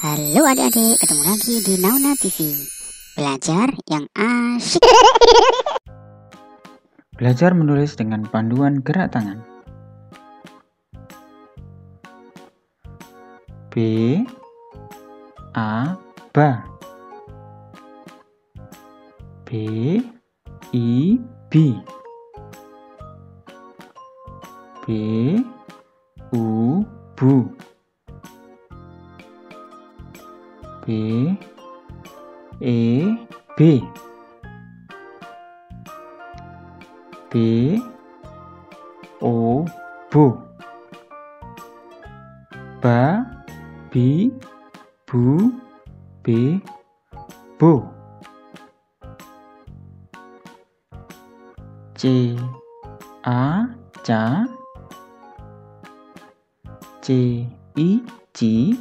Halo adik-adik, ketemu lagi di Nauna TV. Belajar yang asyik. Belajar menulis dengan panduan gerak tangan. B A ba. B I bi. B U bu. B E B. B O bu. Ba bi bu be bu. C A ca. C I ci.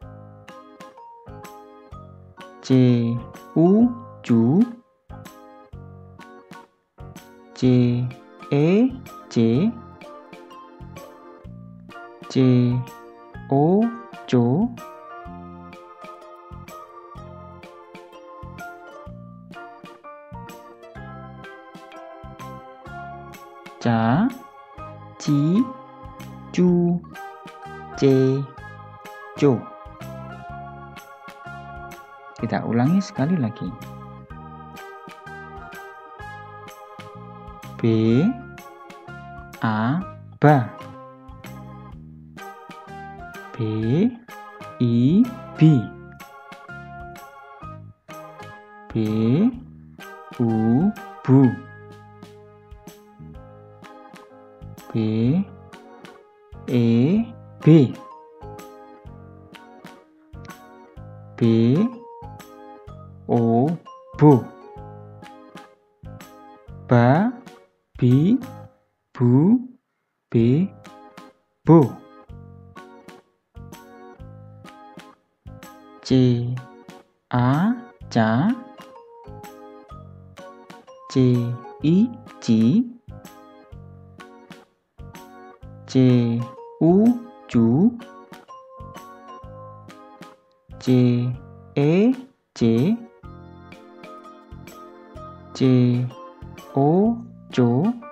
C U cu. C E C. C O co. Ca ci cu c co. Kita ulangi sekali lagi. B A ba. B I bi. B U bu. B E B. B O bu. Ba bi bu be bu. C A ca. C I ci. C U cu. C E C. C O co.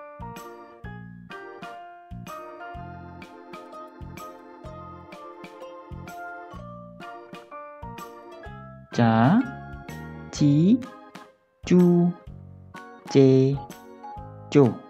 Ca ci cu c co.